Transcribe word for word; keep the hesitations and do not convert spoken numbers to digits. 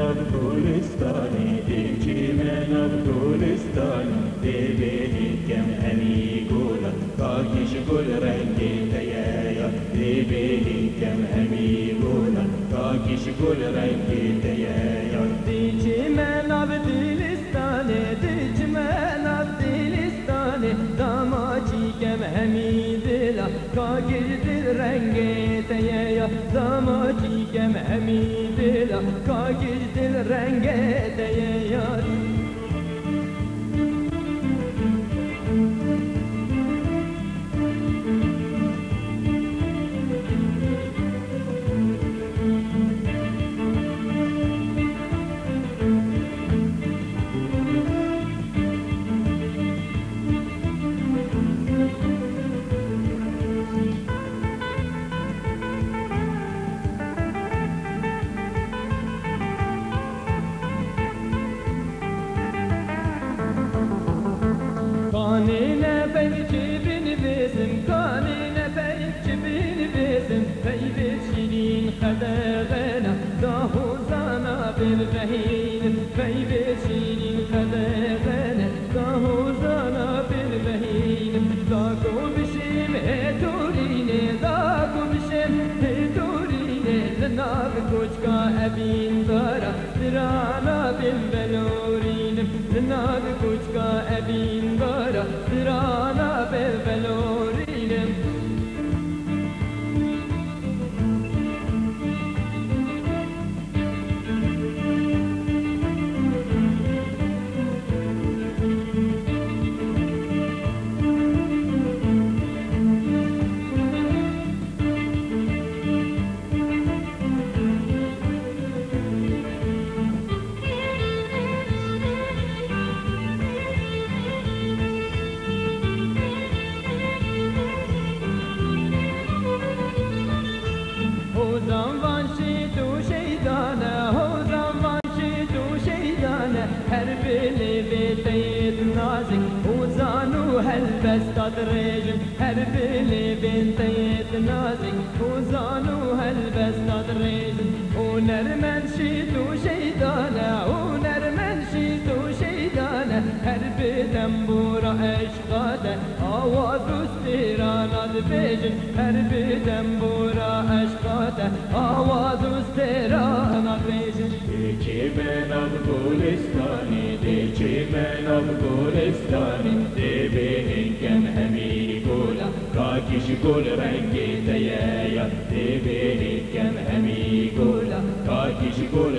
افغانستانی دیچی من افغانستانی دیبه کم همی گولا کاکیش گل رنگی تیایا دیبه کم همی گولا کاکیش گل رنگی تیایا دیچی من افغانستانی دیچی من افغانستانی داماچی کم همی دلا کاکیش دل رنگی تیایا داماچی کم همی دلا کاکیش دل رنگی تیایا Kanine belki bin bizim, kanine belki bin bizim Feybir şirin kadağına, dahuzana bir behinim Feybir şirin kadağına, dahuzana bir behinim Daku bişim eturine, daku bişim eturine Lınak koçka ebin dara, dirana bin belurinim Lınak koçka ebin dara Dirana belvelorinim Hozan vanşi tu şeydane, hozan vanşi tu şeydane Her bili biteyit nazik, hozanu helbest adrejim Her bili biteyit nazik, hozanu helbest adrejim O nermenşi tu şeydane, o nermenşi tu şeydane Her bidem bura eşkade, avaz üstiran adbejim Her bidem bura eşkade آواز استران بیشن دیچی من افغانستانی دیچی من افغانستانی دیبه کم همی گولا کاکیش گل رنگی تیایا دیبه کم همی گولا کاکیش گل